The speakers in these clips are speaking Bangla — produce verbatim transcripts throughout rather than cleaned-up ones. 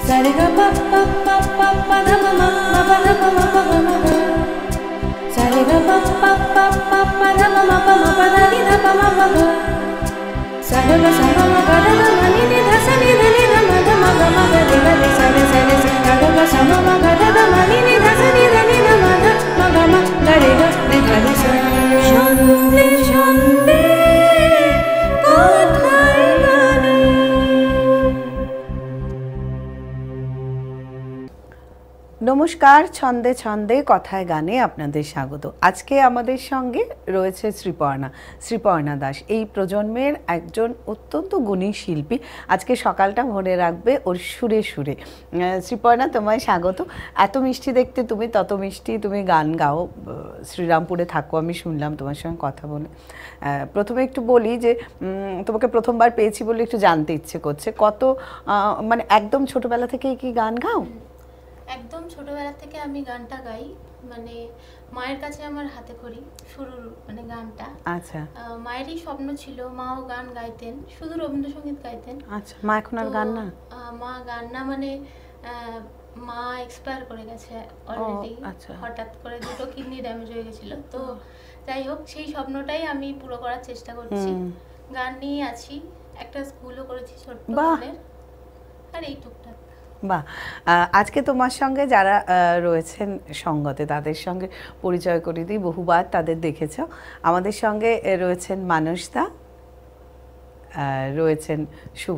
নমস্কার, ছন্দে ছন্দে কথায় গানে আপনাদের স্বাগত। আজকে আমাদের সঙ্গে রয়েছে শ্রীপর্ণা শ্রীপর্ণা দাস, এই প্রজন্মের একজন অত্যন্ত গুণী শিল্পী। আজকে সকালটা মনে রাখবে ওর সুরে সুরে। শ্রীপর্ণা, তোমায় স্বাগত। এত মিষ্টি দেখতে তুমি, তত মিষ্টি তুমি গান গাও, শ্রীরামপুরে থাকো, আমি শুনলাম তোমার সঙ্গে কথা বলে। প্রথমে একটু বলি যে তোমাকে প্রথমবার পেয়েছি বলে একটু জানতে ইচ্ছে করছে, কত মানে একদম ছোটবেলা থেকেই কি গান গাও? একদম ছোটবেলা থেকে আমি গানটা গাই, মানে মায়ের কাছে আমার হাতে খড়ি শুরুর মানে গানটা। আচ্ছা, মায়েরই স্বপ্ন ছিল, মাও গান গাইতেন, শুধু রবীন্দ্রসঙ্গীত গাইতেন। আচ্ছা, মা এখন আর গান না? মা গান না, মানে মা এক্সপায়ার করে গেছে অলরেডি। হঠাৎ করে দুটো কিডনি ড্যামেজ হয়ে গেছিল। তো যাই হোক, সেই স্বপ্নটাই আমি পুরো করার চেষ্টা করছি। গান নিয়ে আছি, একটা স্কুলও করেছি ছোট্ট গানের, আর এই টুকটাক। বাহ, আজকে তোমার সঙ্গে যারা রয়েছেন সঙ্গতে তাদের সঙ্গে পরিচয় করে দিই। বহুবার তাদের দেখেছ। আমাদের সঙ্গে রয়েছেন মানসদা, রয়েছেন শুভ।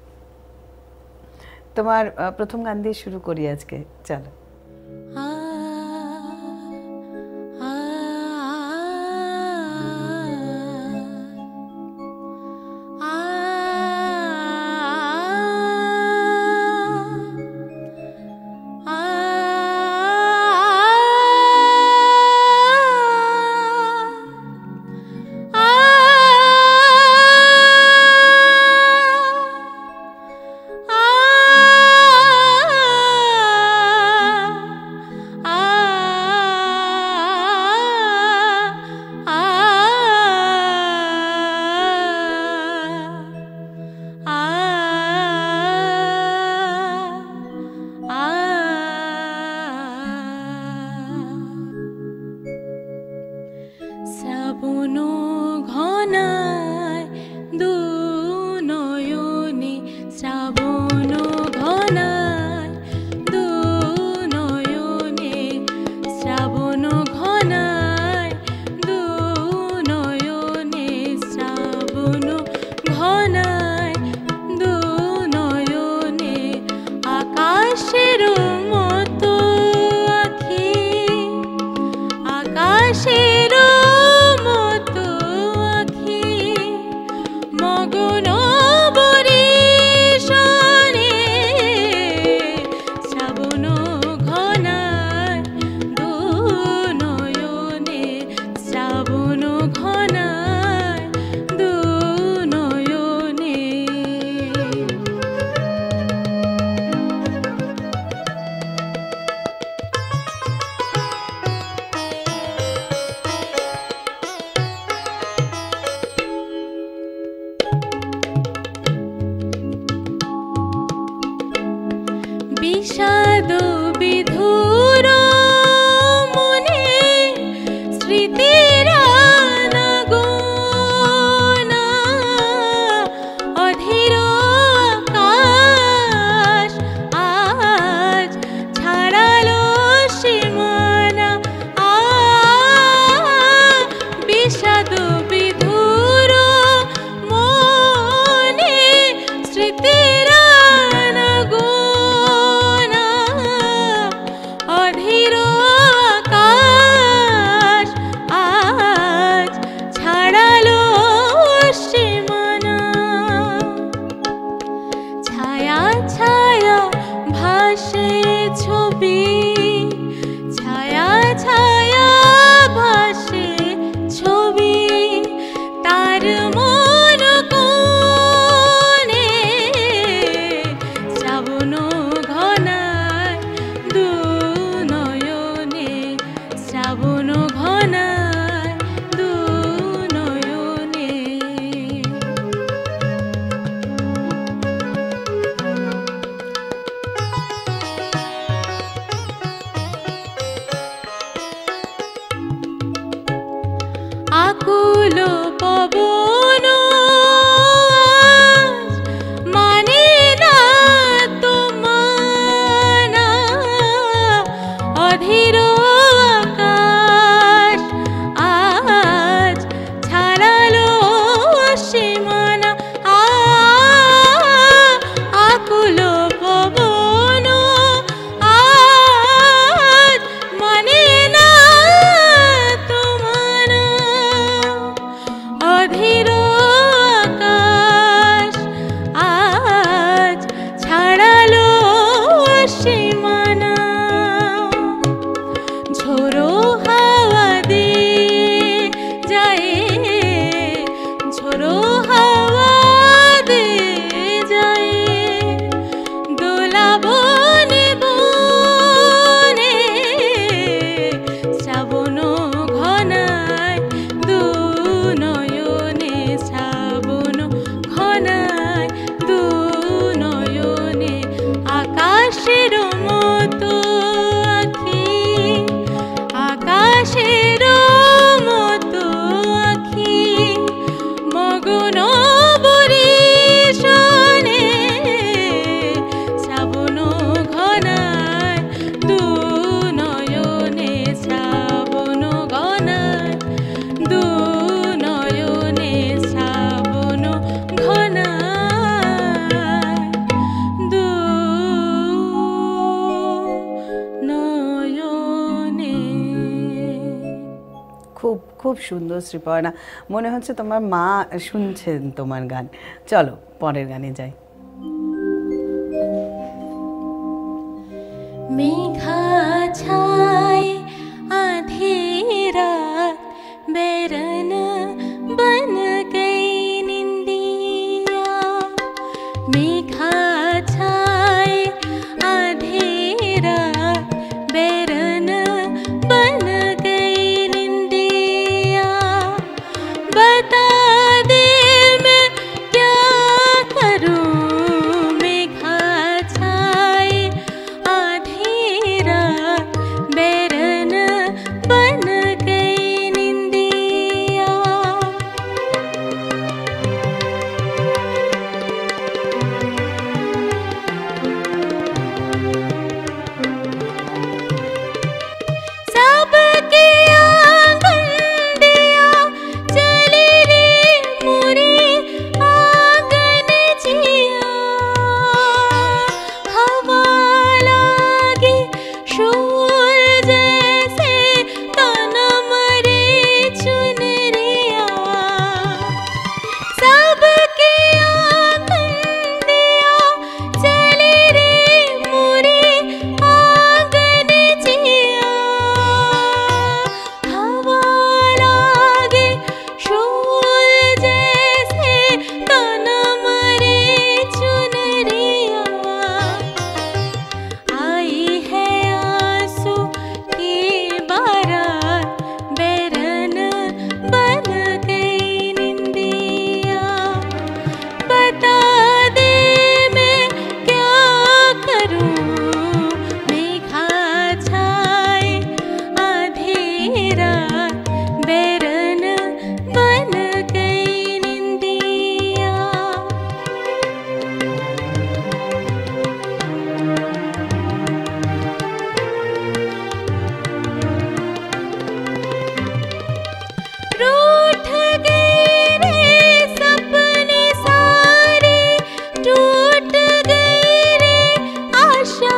তোমার প্রথম গান দিয়ে শুরু করি আজকে, চলো। Tira na gona খুব সুন্দর শ্রীপর্ণা, মনে হচ্ছে তোমার মা শুনছেন তোমার গান। চলো পরের গানে যাই। मेघा छाए आधी रात बैरन बन गई निंदिया, मेघा छाए आधी रात बैरन बन गई निंदिया, बता दे मैं क्या करूं, मेघा छाए आधी रात बैरन बन गई निंदिया। सबके आंगन दिया चली रे मुरी आंगन जिया, हवा लागी शूल जैसे तन मरे चुनरिया, सबके आंगन दिया चली रे मुरी आंगन जिया, हवा लागे शूल जैसे तन मरे चुनरिया, आई है आंसू की बारात बैरन बन गई निंदिया, बता दे मैं क्या करूं, मेघा छाए आधी रात बैरन बन गई निंदिया। रूठ गए रे सपने सारे, टूट गई रे आशा,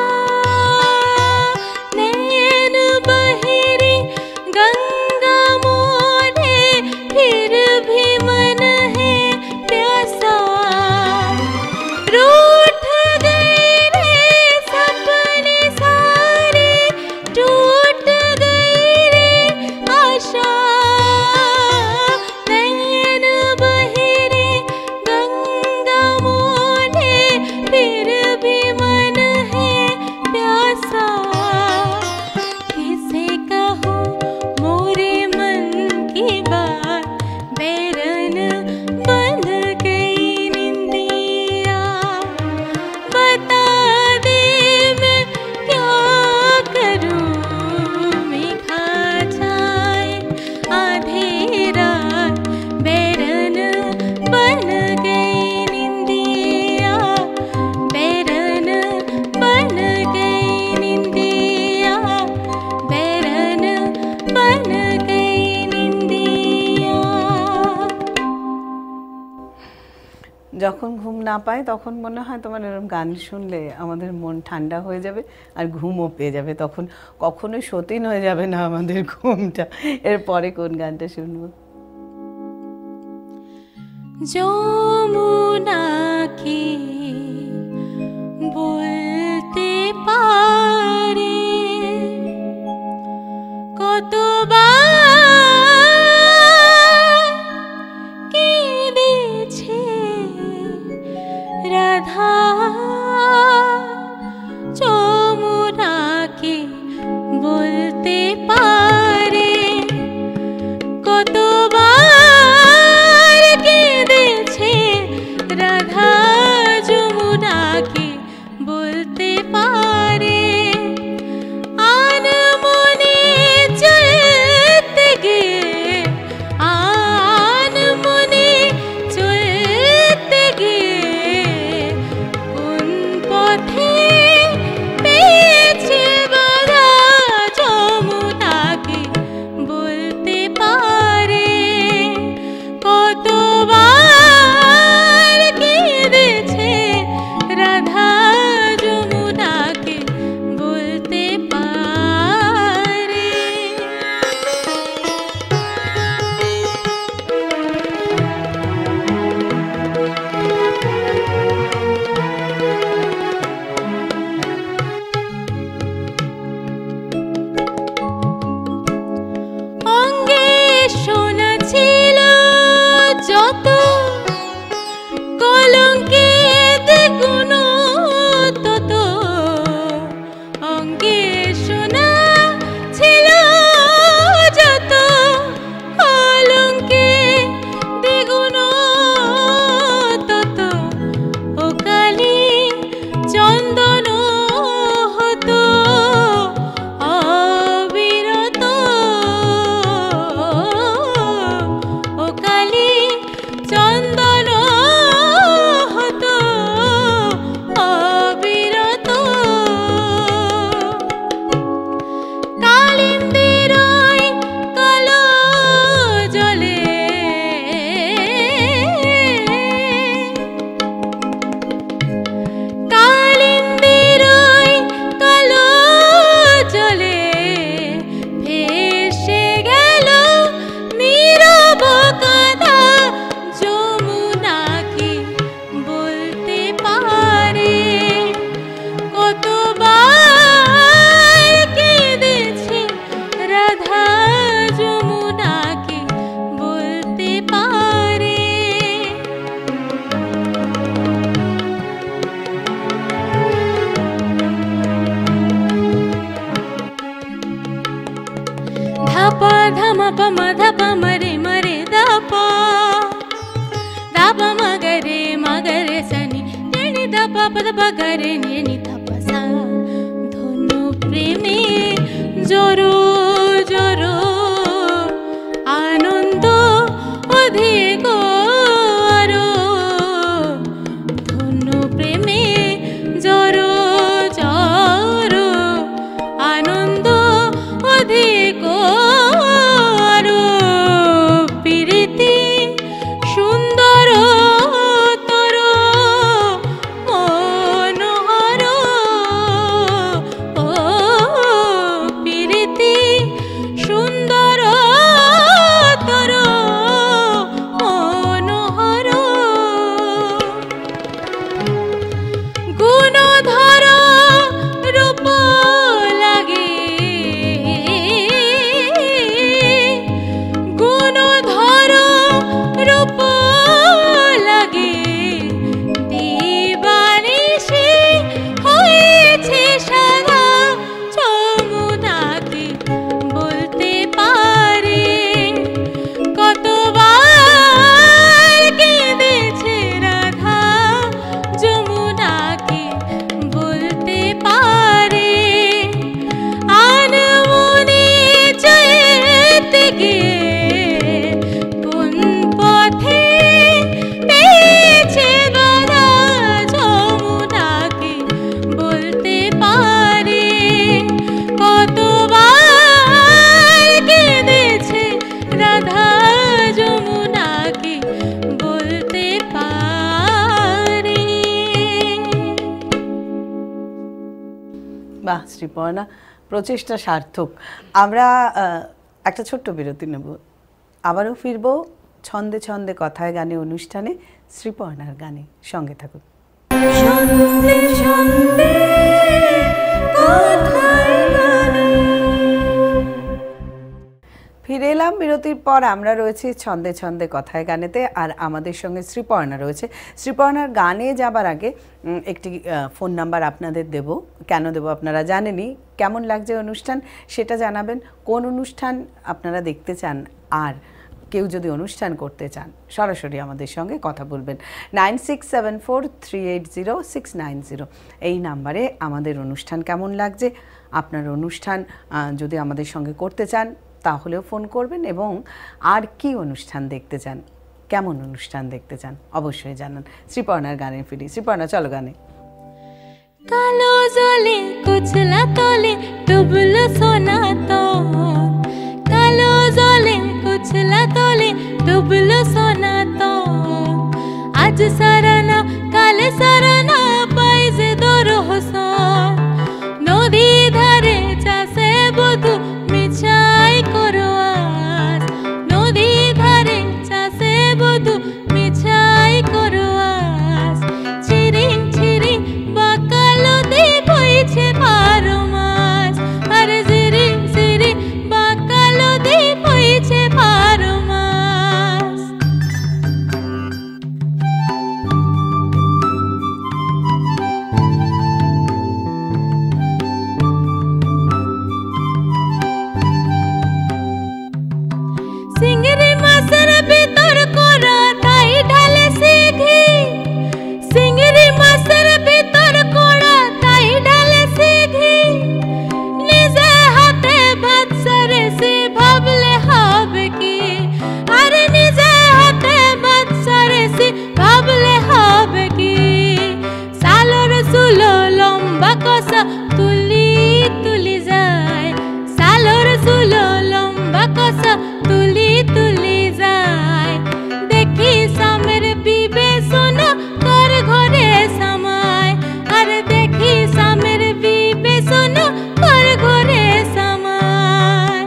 नैन बहरी गंगा मोरे फिर भी मन है प्यासा, रूठ गए रे सपने सारे, टूट गई रे आशा, नैन बहरे गंगा मोरे फिर भी मन है प्यासा, किसे कहूँ मोरे मन की बात बैरन बन गई निंदिया, बता दे मैं क्या करूं, मेघा छाए आधी रात बैरन बन गई निंदिया, बैरन बन गई निंदिया, बैरन बन गई निंदिया। যখন ঘুম না পায় তখন মনে হয় তোমার এরকম গান শুনলে আমাদের মন ঠান্ডা হয়ে যাবে আর ঘুমও পেয়ে যাবে, তখন কখনোই সতীন হয়ে যাবে না আমাদের ঘুমটা। এরপরে কোন গানটা শুনবো? যমুনা কি বলতে পারে কতবার কেঁদেছে রাধা, যমুনা কি বলতে পারে কতবার কেঁদেছে Radha, Jamuna ma pa ma dha pa ma re ma re da pa da pa ma ga re ma ga re sa ni re ni da pa pa da pa ga re ni ni da pa sa ধনু প্রেমে জোরো জোরো আনন্দ অধিক আরো ধনু প্রেমে জোরো জোরো আনন্দ অধিক আরো প্রীতি সুন্দর তর মনোহর ও প্রীতি সুন্দর তর মনোহর গুণধর রূপ লাগে গুণধর রূপ লাগে দিবানিশি হয়েছে সারা যমুনাকে বলতে পারে কতবার কেঁদেছে রাধা যমুনাকে বলতে পারে আনমনে যেতে গিয়ে কোন পথে পেয়েছে বাধা যমুনাকে বলতে পারে কতবার কেঁদেছে রাধা যমুনাকে বলতে পারে। বাহ শ্রীপর্ণা, প্রচেষ্টা সার্থক। আমরা আহ, একটা ছোট্ট বিরতি নেব, আবারও ফিরবো ছন্দে ছন্দে কথায় গানে অনুষ্ঠানে শ্রীপর্ণার গানে। সঙ্গে থাকুন। ছন্দে ছন্দে কথায় গানে। ফিরে এলাম বিরতির পর। আমরা রয়েছি ছন্দে ছন্দে কথায় গানেতে, আর আমাদের সঙ্গে শ্রীপর্ণা রয়েছে। শ্রীপর্ণার গানে যাবার আগে উম, একটি আহ, ফোন নাম্বার আপনাদের দেব। কেন দেব আপনারা জানেনই। কেমন লাগছে অনুষ্ঠান সেটা জানাবেন, কোন অনুষ্ঠান আপনারা দেখতে চান, আর কেউ যদি অনুষ্ঠান করতে চান সরাসরি আমাদের সঙ্গে কথা বলবেন। Nine six seven four three eight zero six nine zero এই নাম্বারে আমাদের অনুষ্ঠান কেমন লাগছে, আপনার অনুষ্ঠান আহ, যদি আমাদের সঙ্গে করতে চান তাহলেও ফোন করবেন, এবং আর কি অনুষ্ঠান দেখতে চান, কেমন অনুষ্ঠান দেখতে চান অবশ্যই জানান। শ্রীপর্ণার গানে ফিরি। শ্রীপর্ণা, চলো গানে। কালো জলে কুচলা তলে ডুবলো সোনা তো কালো জলে কুচলা তলে ডুবলো সোনা তো আজ সারানা কালে সারানা পাইছে দর হোসন নদী ধারে চাষে বধু মিছাই করো আজ নদী ধারে চাষে বধু মিছাই করো আজ চিরিং চিরিং বাকালো দি বইছে বারো মাস আর জিরিং জিরিং বাকালো দি বইছে বারো মাস। সিংড়ি মাছের ভিতর করা তাই ঢালে সিঘি সিংড়ি মাছের ভিতর করা তাই ঢালে সিঘি নিজে হাতে ভাত সারেছি ভাবলে হবে কি আর নিজে হাতে ভাত সারেছি ভাবলে হবে কি সালোর চুলো লম্বা কষা তুলি তুলি যায় সালোর চুলো লম্বা কষা তুলি তুলি যায় দেখি সামের বিবেচনা কার ঘরে সামায় আর দেখি সামের বিবেচনা কার ঘরে সামায়।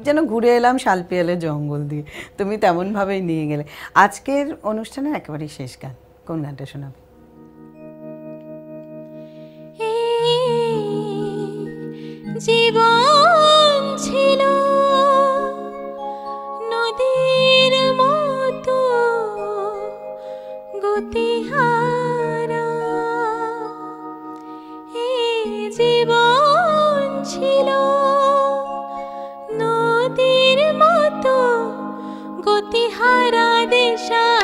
যেন ঘুরে এলাম শালপিয়ালের জঙ্গল দিয়ে, তুমি তেমনভাবেই নিয়ে গেলে। আজকের অনুষ্ঠানের একেবারেই শেষ গান, কোন গানটা শোনাবে? জীবন ছিল নদীর মতো গতিহারা, এই জীবন ছিল নদীর মতো গতিহারা দিশা